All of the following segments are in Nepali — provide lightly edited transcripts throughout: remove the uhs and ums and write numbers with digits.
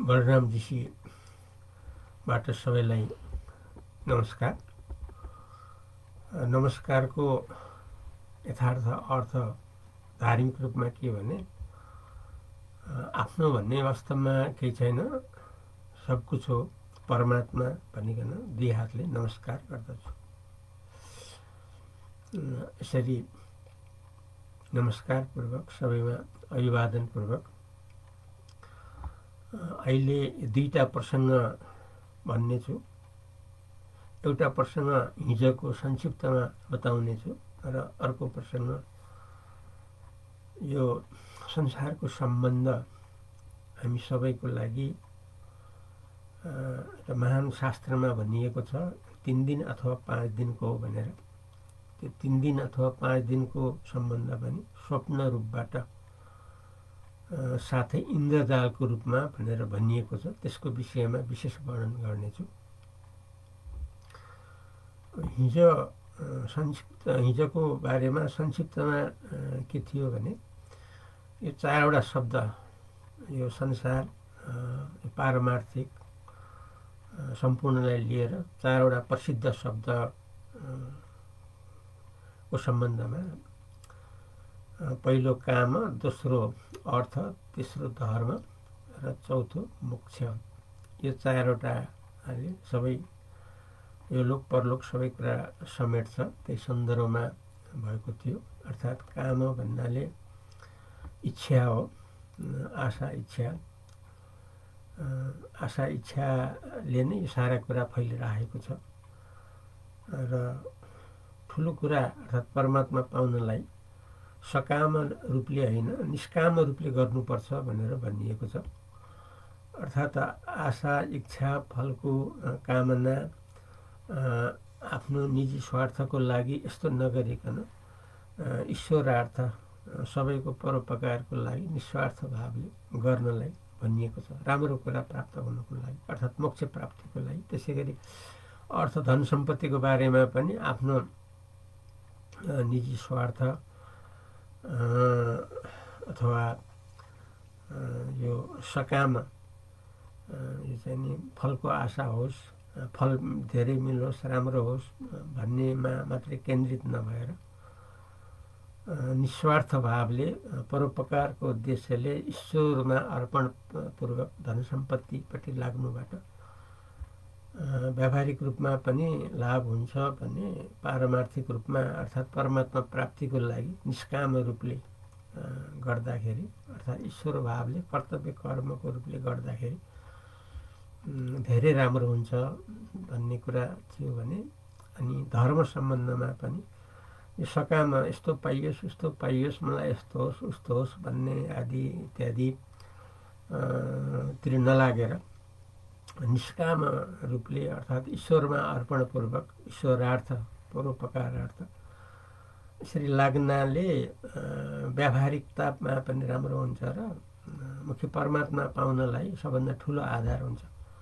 बलराम ऋषिबाट सबैलाई नमस्कार। नमस्कारको यथार्थ अर्थ धार्मिक रूपमा के भने आफ्नो भन्ने वास्तवमा केही छैन, सब कुछ हो परमात्मा भनिकन दुई हातले नमस्कार गर्दछु। यसरी नमस्कारपूर्वक सबैमा अभिवादनपूर्वक अहिले दुईटा प्रसङ्ग भन्नेछु। एउटा प्रसङ्ग हिजोको संक्षिप्तमा बताउनेछु र अर्को प्रसङ्ग यो संसारको सम्बन्ध हामी सबैको लागि महान शास्त्रमा भनिएको छ 3 दिन अथवा 5 दिनको हो भनेर। त्यो 3 दिन अथवा 5 दिनको सम्बन्ध पनि स्वप्न रूपबाट साथै इन्द्रजालको रूपमा भनेर भनिएको छ। त्यसको विषयमा विशेष वर्णन गर्नेछु। हिजोको बारेमा संक्षिप्तमा के थियो भने यो 4वटा शब्द, यो संसार पारमार्थिक सम्पूर्णलाई लिएर 4वटा प्रसिद्ध शब्दको सम्बन्धमा पहिलो काम, दोस्रो अर्थ, तेस्रो धर्म र चौथो मोक्ष, यो 4वटाले सबै यो लोक परलोक सबै कुरा समेट्छ। त्यही सन्दर्भमा भएको थियो। अर्थात् काम भन्नाले इच्छा हो, आशा इच्छाले नै सारा कुरा फैलिरहेको छ र ठुलो कुरा अर्थात् परमात्मा पाउनलाई सकाम रूपले होइन निष्काम रूपले गर्नुपर्छ भनेर भनिएको छ। अर्थात् आशा इच्छा फलको कामना आफ्नो निजी स्वार्थको लागि यस्तो नगरिकन ईश्वरार्थ सबैको परोपकारको लागि निस्वार्थ भावले गर्नलाई भनिएको छ, राम्रो कुरा प्राप्त गर्नको लागि अर्थात् मोक्ष प्राप्तिको लागि। त्यसै गरी अर्थ धन सम्पत्तिको बारेमा पनि आफ्नो निजी स्वार्थ अथवा यो सकाम यो चाहिँ नि फलको आशा होस्, फल धेरै मिलोस्, राम्रो होस् भन्नेमा मात्रै केन्द्रित नभएर निस्वार्थ भावले परोपकारको उद्देश्यले ईश्वरमा अर्पणपूर्वक धन सम्पत्तिपट्टि लाग्नुबाट व्यावहारिक रूपमा पनि लाभ हुन्छ भने पारमार्थिक रूपमा अर्थात् परमात्मा प्राप्तिको लागि निष्काम रूपले गर्दाखेरि अर्थात् ईश्वर भावले कर्तव्य कर्मको रूपले गर्दाखेरि धेरै राम्रो हुन्छ भन्ने कुरा थियो भने। अनि धर्म सम्बन्धमा पनि यो सकाम यस्तो पाइयोस् उस्तो पाइयोस्, मलाई यस्तो होस् उस्तो होस् भन्ने आदि इत्यादि तिर नलागेर निष्काम रूपले अर्थात् ईश्वरमा अर्पणपूर्वक ईश्वरार्थ परोपकारार्थ यसरी लाग्नाले व्यावहारिकतामा पनि राम्रो हुन्छ र मुख्य परमात्मा पाउनलाई सबभन्दा ठुलो आधार हुन्छ।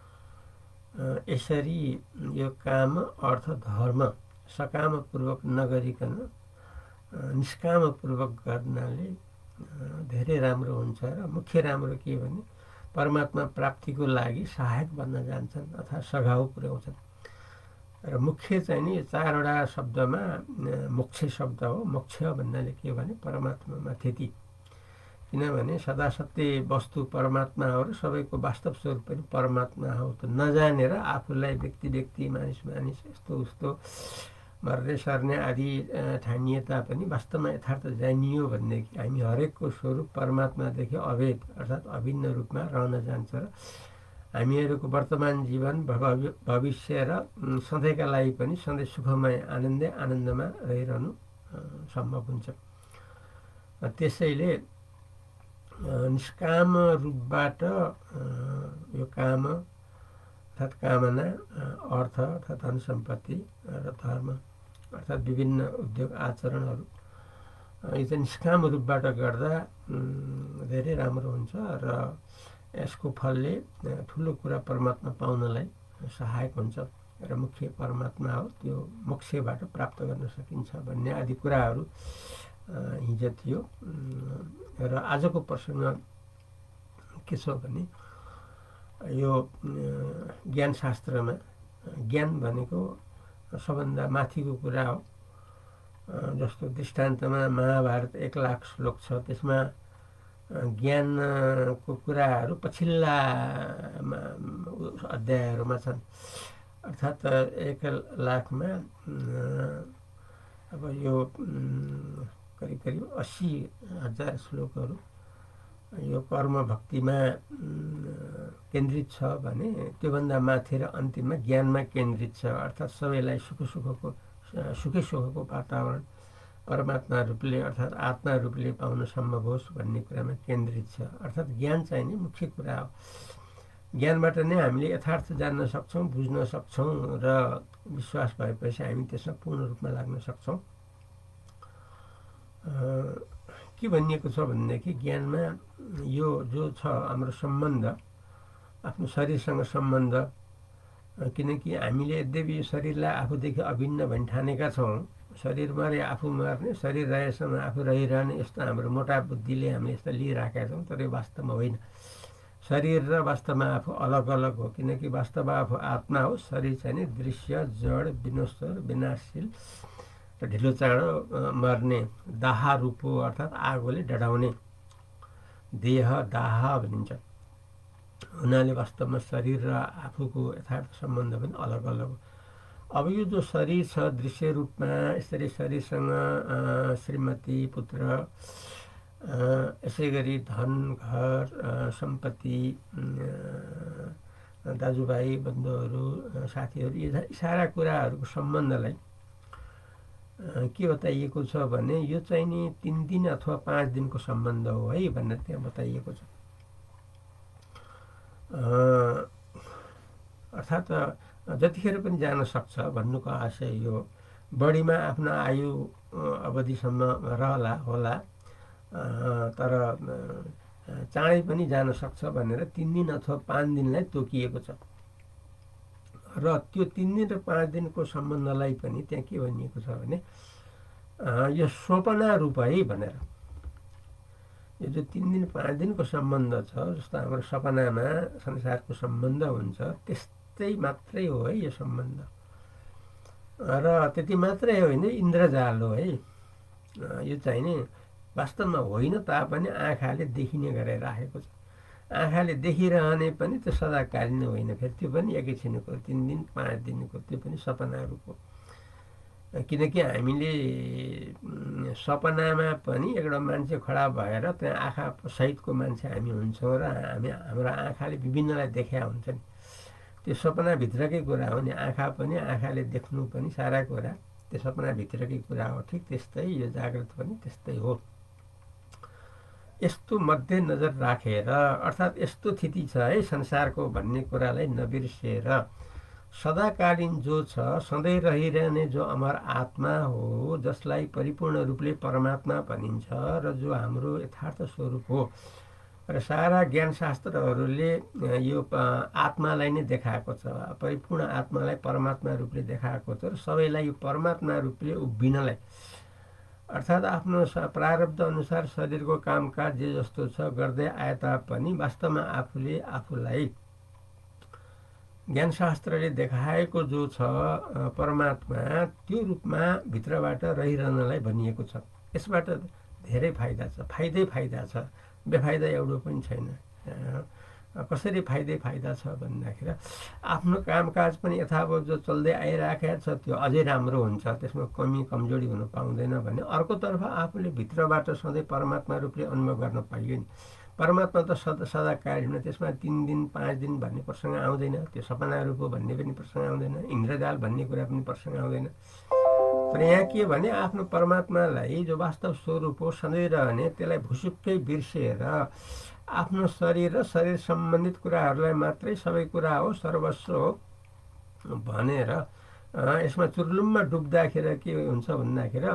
यसरी यो काम अर्थ धर्म सकामपूर्वक नगरिकन निष्कामपूर्वक गर्नाले धेरै राम्रो हुन्छ र मुख्य राम्रो के भने परमात्मा प्राप्तिको लागि सहायक बन्न जान्छन् अथवा सघाउ पुर्याउँछन्। र मुख्य चाहिँ नि 4वटा शब्दमा मोक्ष शब्द हो। मोक्ष भन्नाले के भने परमात्मामा स्थिति, किनभने सदा सत्य वस्तु परमात्मा हो र सबैको वास्तव स्वरूप पनि परमात्मा हो। त नजानेर आफूलाई व्यक्ति मानिस यस्तो उस्तो मर्ने सर्ने आदि ठानिए तापनि वास्तवमा यथार्थ जानियो भनेदेखि हामी हरेकको स्वरूप परमात्मादेखि अभेद अर्थात् अभिन्न रूपमा रहन जान्छ र हामीहरूको वर्तमान जीवन भविष्य र सधैँका लागि पनि सधैँ सुखमय आनन्दमा रहिरहनु सम्भव हुन्छ। त्यसैले निष्काम रूपबाट यो काम अर्थात् कामना, अर्थ अर्थात् धन सम्पत्ति र धर्म अर्थात् विभिन्न उद्योग आचरणहरू यो चाहिँ निष्काम रूपबाट गर्दा धेरै राम्रो हुन्छ र यसको फलले ठुलो कुरा परमात्मा पाउनलाई सहायक हुन्छ र मुख्य परमात्मा हो, त्यो मोक्षबाट प्राप्त गर्न सकिन्छ भन्ने आदि कुराहरू हिजो थियो। र आजको प्रसङ्ग के छ भने यो ज्ञानशास्त्रमा ज्ञान भनेको सबभन्दा माथिको कुरा हो। जस्तो दृष्टान्तमा महाभारत 1 लाख श्लोक छ, त्यसमा ज्ञानको कुराहरू पछिल्ला अध्यायहरूमा छन्। अर्थात् 1 लाखमा अब यो करिब करिब 80,000 श्लोकहरू यो कर्म भक्तिमा केन्द्रित छ भने त्योभन्दा माथि र अन्तिममा ज्ञानमा केन्द्रित छ। अर्थात् सबैलाई सुखै सुखको वातावरण परमात्मा रूपले अर्थात् आत्मा रूपले पाउन सम्भव होस् भन्ने कुरामा केन्द्रित छ। अर्थात् ज्ञान चाहिँ नि मुख्य कुरा हो। ज्ञानबाट नै हामीले यथार्थ जान्न सक्छौँ, बुझ्न सक्छौँ र विश्वास भएपछि हामी त्यसमा पूर्ण रूपमा लाग्न सक्छौँ। के भनिएको छ भनेदेखि ज्ञानमा यो जो छ हाम्रो सम्बन्ध, आफ्नो शरीरसँग सम्बन्ध, किनकि हामीले यद्यपि यो शरीरलाई आफूदेखि अभिन्न भनी ठानेका छौँ, शरीर मरे आफू मर्ने, शरीर रहेसम्म आफू रहिरहने, यस्तो हाम्रो मोटा बुद्धिले हामीले यस्तो लिइराखेका छौँ। तर यो वास्तवमा होइन। शरीर र वास्तवमा आफू अलग अलग हो, किनकि वास्तवमा आफू आत्मा हो। शरीर चाहिँ नि दृश्य, जड, विनश्वर, विनाशशील र ढिलो चाँडो मर्ने दाह रूप हो। अर्थात् आगोले डढाउने देह दाह भनिन्छ। हुनाले वास्तवमा शरीर र आफूको यथार्थ सम्बन्ध पनि अलग अलग हो। अब यो जो शरीर छ दृश्य रूपमा, यसरी शरीरसँग श्रीमती, पुत्र, यसै गरी धन, घर, सम्पत्ति, दाजुभाइ, बन्धुहरू, साथीहरू, यी सारा कुराहरूको सम्बन्धलाई के बताइएको छ भने यो चाहिँ नि 3 दिन अथवा 5 दिनको सम्बन्ध हो है भनेर त्यहाँ बताइएको छ। अर्थात् जतिखेर पनि जान सक्छ भन्नुको आशय यो बढीमा आफ्नो आयु अवधिसम्म रहला होला, तर चाँडै पनि जान सक्छ भनेर 3 दिन अथवा 5 दिनलाई तोकिएको छ। र त्यो 3 दिन र 5 दिनको सम्बन्धलाई पनि त्यहाँ के भनिएको छ भने यो स्वप्ना रूप है भनेर। यो जो 3 दिन 5 दिनको सम्बन्ध छ, जस्तो हाम्रो सपनामा संसारको सम्बन्ध हुन्छ, त्यस्तै मात्रै हो है यो सम्बन्ध। र त्यति मात्रै होइन, इन्द्रजाल हो है यो चाहिँ नि। वास्तवमा होइन तापनि आँखाले देखिने गरेर राखेको छ। आँखाले देखिरहने पनि त्यो सदाकालीन होइन, फेरि त्यो पनि एकैछिनको 3 दिन 5 दिनको, त्यो पनि सपना रूप हो। किनकि हामीले सपनामा पनि एउटा मान्छे खडा भएर त्यहाँ आँखा सहितको मान्छे हामी हुन्छौँ र हाम्रो आँखाले विभिन्नलाई देखा हुन्छ नि। त्यो सपनाभित्रकै कुरा हो नि। आँखा पनि आँखाले देख्नु पनि सारा कुरा त्यो सपनाभित्रकै कुरा हो। ठिक त्यस्तै यो जागृत पनि त्यस्तै हो। यस्तो मध्यनजर राखेर अर्थात् यस्तो स्थिति छ है संसारको भन्ने कुरालाई नबिर्सेर सदाकालीन जो छ, सधैँ रहिरहने जो अमर आत्मा हो, जसलाई परिपूर्ण रूपले परमात्मा भनिन्छ र जो हाम्रो यथार्थ स्वरूप हो। र सारा ज्ञानशास्त्रहरूले यो आत्मालाई नै देखाएको छ, परिपूर्ण आत्मालाई परमात्मा रूपले देखाएको छ। र सबैलाई यो परमात्मा रूपले उभिनलाई अर्थात् आफ्नो प्रारब्ध अनुसार शरीरको कामकाज जे जस्तो छ गर्दै आए तापनि वास्तवमा आफूले आफूलाई ज्ञानशास्त्रले देखाएको जो छ परमात्मा, त्यो रूपमा भित्रबाट रहिरहनलाई भनिएको छ। यसबाट धेरै फाइदा छ, फाइदा छ, बेफाइदा एउटा पनि छैन। कसरी फाइदा छ भन्दाखेरि आफ्नो कामकाज पनि यथावत जो चल्दै आइराखेको छ त्यो अझै राम्रो हुन्छ, त्यसमा कमी कमजोरी हुन पाउँदैन भने अर्कोतर्फ आफूले भित्रबाट सधैँ परमात्मा रूपले अनुभव गर्न पाइयो नि। परमात्मा त सदाकालीन, त्यसमा 3 दिन 5 दिन भन्ने प्रसङ्ग आउँदैन। त्यो सपना रूप हो भन्ने पनि प्रसङ्ग आउँदैन, इन्द्रजाल भन्ने कुरा पनि प्रसङ्ग आउँदैन। तर यहाँ के भने आफ्नो परमात्मालाई जो वास्तव स्वरूप हो, सधैँ रहने, त्यसलाई भुसुक्कै बिर्सेर आफ्नो शरीर र शरीर सम्बन्धित कुराहरूलाई मात्रै सबै कुरा हो, सर्वस्व हो भनेर यसमा चुर्लुममा डुब्दाखेरि के हुन्छ भन्दाखेरि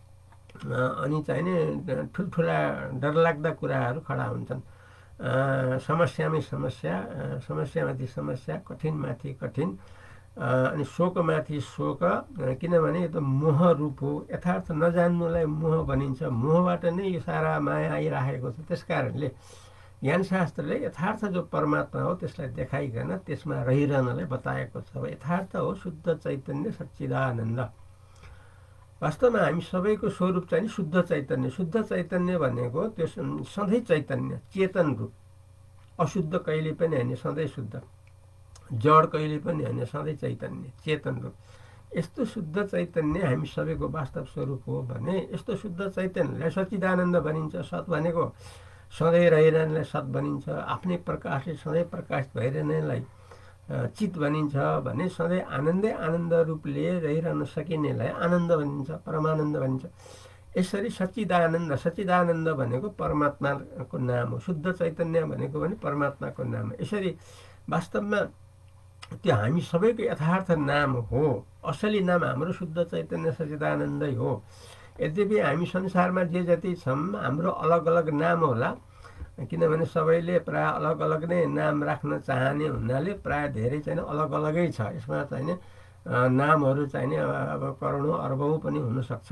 अनि चाहिँ नि ठुल्ठुला डरलाग्दा कुराहरू खडा हुन्छन्। समस्यामै समस्या, समस्यामाथि समस्या, कठिनमाथि कठिन, अनि शोकमाथि शोक। किनभने यो त मोह रूप हो। यथार्थ नजान्नुलाई मोह भनिन्छ। मोहबाट नै यो सारा माया आइराखेको छ। त्यस कारणले ज्ञानशास्त्रले यथार्थ जो परमात्मा हो त्यसलाई देखाइकन त्यसमा रहिरहनलाई बताएको छ। यथार्थ हो शुद्ध चैतन्य सच्चिदानन्द। वास्तवमा हामी सबैको स्वरूप चाहिँ शुद्ध चैतन्य। शुद्ध चैतन्य भनेको त्यो सधैँ चैतन्य, चेतन रूप। अशुद्ध कहिले पनि होइन, सधैँ शुद्ध। जड कहिले पनि होइन, सधैँ चैतन्य, चेतन रूप। यस्तो शुद्ध चैतन्य हामी सबैको वास्तव स्वरूप हो भने यस्तो शुद्ध चैतन्यलाई सच्चिदानन्द भनिन्छ। सत् भनेको सधैँ रहिरहनेलाई सत् भनिन्छ। आफ्नै प्रकाशले सधैँ प्रकाशित भइरहनेलाई चित भनिन्छ भने सधैँ आनन्दै आनन्द रूपले रहिरहन सकिनेलाई आनन्द भनिन्छ, परमानन्द भनिन्छ। यसरी सच्चिदानन्द, सच्चिदानन्द भनेको परमात्माको नाम हो। शुद्ध चैतन्य भनेको पनि परमात्माको नाम हो। यसरी वास्तवमा त्यो हामी सबैको यथार्थ नाम हो। असली नाम हाम्रो शुद्ध चैतन्य सच्चिदानन्दै हो। यद्यपि हामी संसारमा जे जति छौँ हाम्रो अलग अलग नाम होला, किनभने सबैले प्राय अलग अलग नै नाम राख्न चाहने हुनाले प्राय धेरै चाहिँ अलग अलगै छ। यसमा चाहिँ नामहरू चाहिँ अब करोडौँ अरबौँ पनि हुनसक्छ।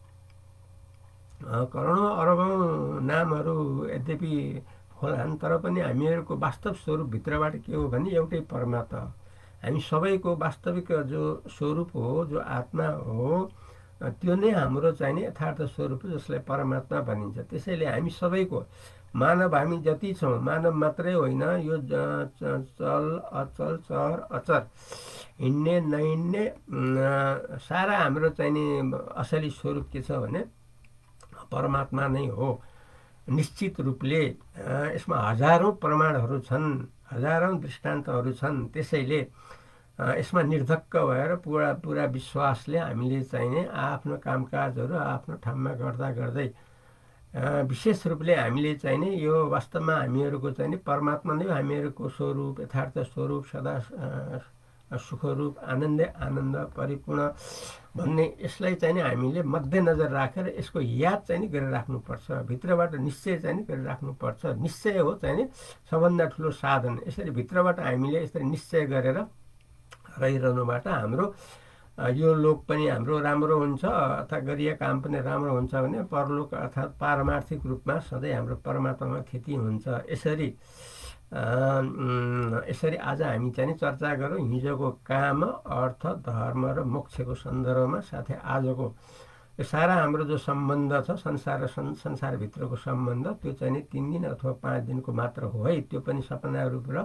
करोडौँ अरबौँ नामहरू यद्यपि होलान्, तर पनि हामीहरूको वास्तव स्वरूपभित्रबाट के हो भने एउटै परमात्मा हो। हामी सबैको वास्तविक जो स्वरूप हो, जो आत्मा हो, त्यो नै हाम्रो चाहिने यथार्थ स्वरूप हो, जसलाई परमात्मा भनिन्छ। त्यसैले हामी सबैको मानव हामी जति छौँ, मानव मात्रै होइन, यो चल अचल चर अचर हिँड्ने नहिँड्ने सारा हाम्रो चाहिने असली स्वरूप के छ भने परमात्मा नै हो। निश्चित रूपले यसमा हजारौँ प्रमाणहरू छन्, हजारौँ दृष्टान्तहरू छन्। त्यसैले यसमा निर्धक्क भएर पुरा विश्वासले हामीले चाहिने आफ्नो कामकाजहरू आफ्नो ठाउँमा गर्दा गर्दै विशेष रूपले हामीले चाहिने यो वास्तवमा हामीहरूको चाहिने परमात्मा नै हामीहरूको स्वरूप, यथार्थ स्वरूप, सदा सुखरूप, आनन्दै आनन्द परिपूर्ण भन्ने यसलाई चाहिँ हामीले मध्यनजर राखेर यसको याद चाहिँ गरिराख्नुपर्छ। भित्रबाट निश्चय चाहिँ गरिराख्नुपर्छ। निश्चय हो चाहिँ सबभन्दा ठुलो साधन। यसरी भित्रबाट हामीले यसरी निश्चय गरेर रहिरहनुबाट हाम्रो यो लोक पनि हाम्रो राम्रो हुन्छ अथवा गरिया काम पनि राम्रो हुन्छ भने परलोक अर्थात् पारमार्थिक रूपमा सधैँ हाम्रो परमात्मामा खेती हुन्छ। यसरी आज हामी चाहिँ चर्चा गरौँ हिजोको काम, अर्थ, धर्म र मोक्षको सन्दर्भमा। साथै आजको यो सारा हाम्रो जो सम्बन्ध छ संसार र संसारभित्रको सम्बन्ध, त्यो चाहिँ 3 दिन अथवा 5 दिनको मात्र हो है। त्यो पनि सपना रूप र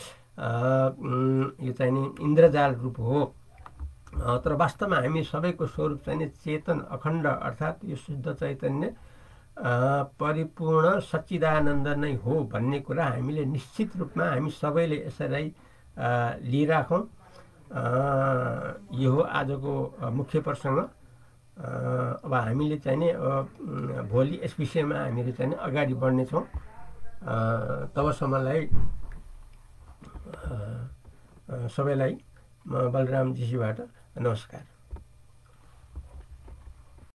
यो चाहिँ इन्द्रजाल रूप हो। तर वास्तवमा हामी सबैको स्वरूप चाहिँ चेतन अखण्ड अर्थात् यो शुद्ध चैतन्य परिपूर्ण सच्चिदानन्द नै हो भन्ने कुरा हामीले निश्चित रूपमा हामी सबैले यसरी लिइराखौँ। यो हो आजको मुख्य प्रसङ्ग। अब हामीले चाहिँ भोलि यस विषयमा हामीहरू चाहिँ अगाडि बढ्नेछौँ। तबसम्मलाई सबैलाई म बलराम जीबाट नमस्कार।